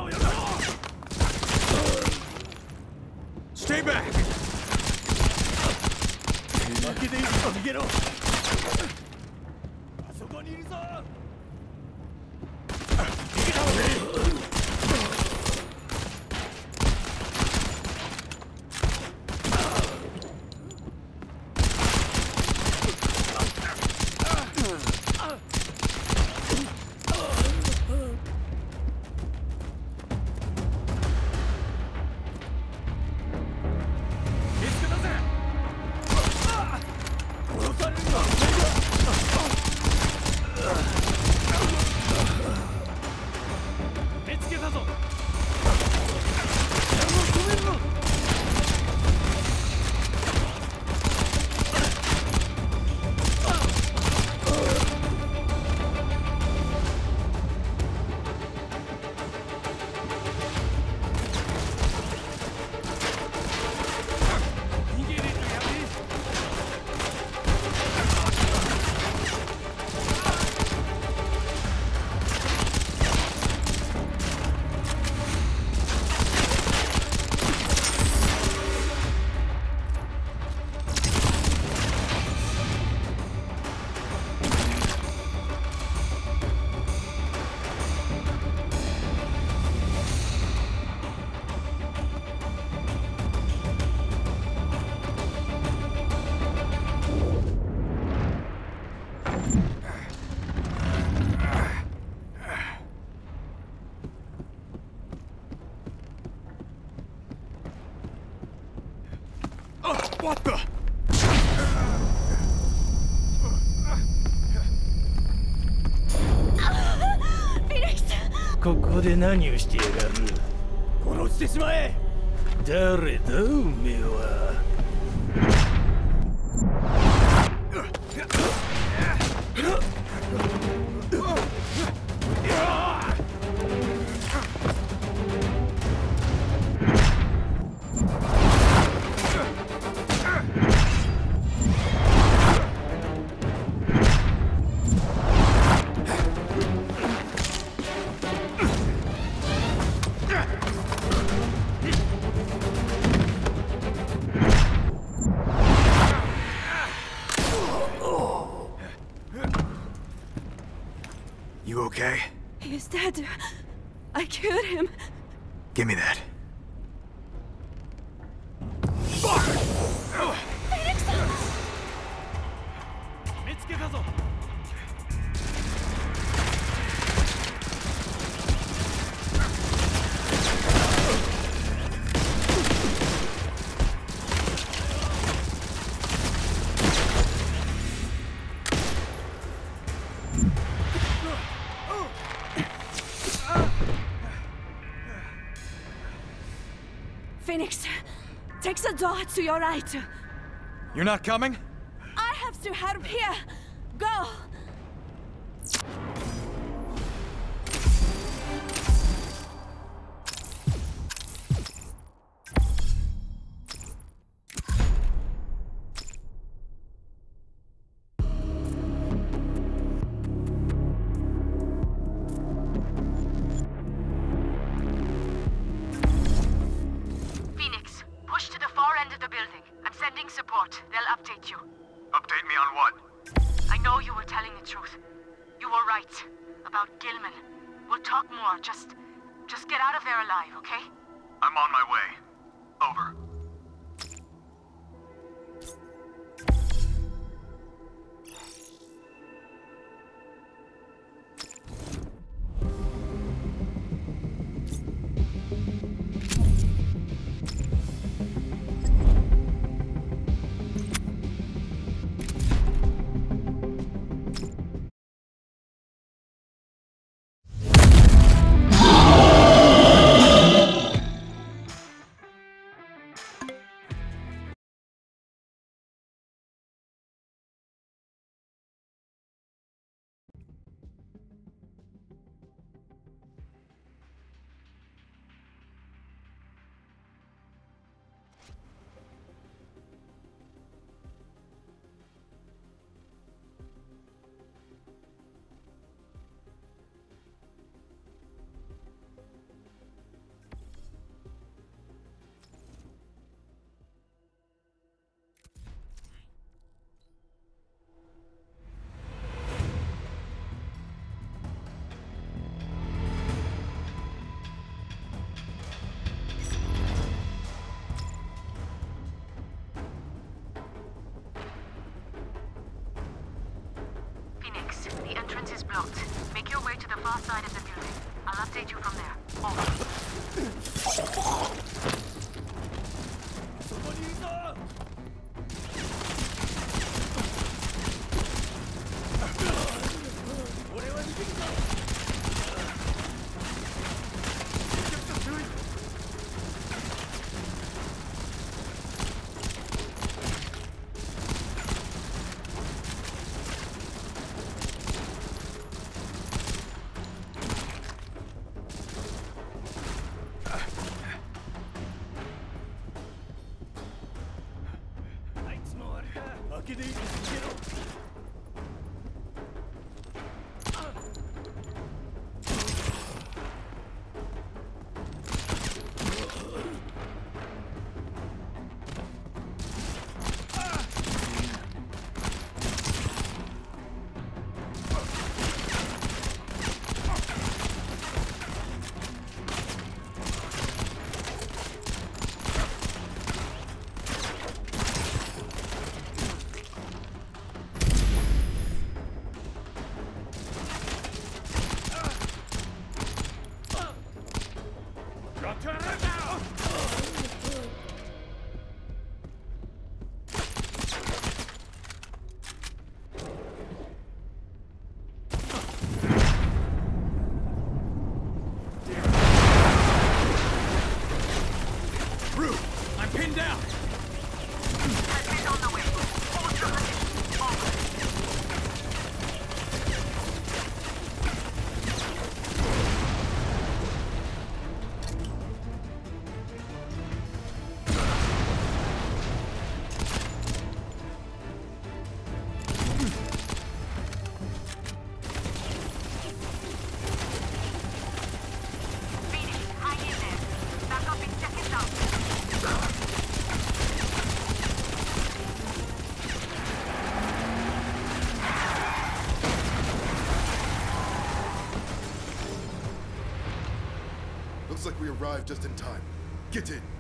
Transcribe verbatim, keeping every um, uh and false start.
Stay back! 負けでいいぞ、逃げろ。あそこにいるぞ。逃げた方がいい。What the? ここで何をしてやがる？殺してしまえ！誰だおめえは。You okay? He's dead. I killed him. Give me that. Phoenix! 見つけたぞ。 Phoenix, take the door to your right. You're not coming? I have to help here. Go! Support. They'll update you. Update me on what? I know you were telling the truth. You were right. About Gilman. We'll talk more. Just... just get out of there alive, okay? I'm on my way. Over. blocked. Make your way to the far side of the building. I'll update you from there. Over. そこにいるぞ。俺は逃げるぞ。あいつもあれか。負けでいい。逃げろ。Rue, I'm pinned down. Admin on the way. Hold your position. Over. Phoenix, hang in there. Back up in seconds out. Looks like we arrived just in time. Get in.